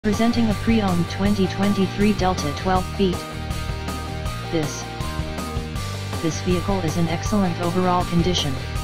Presenting a pre-owned 2023 Delta 12 feet. This vehicle is in excellent overall condition.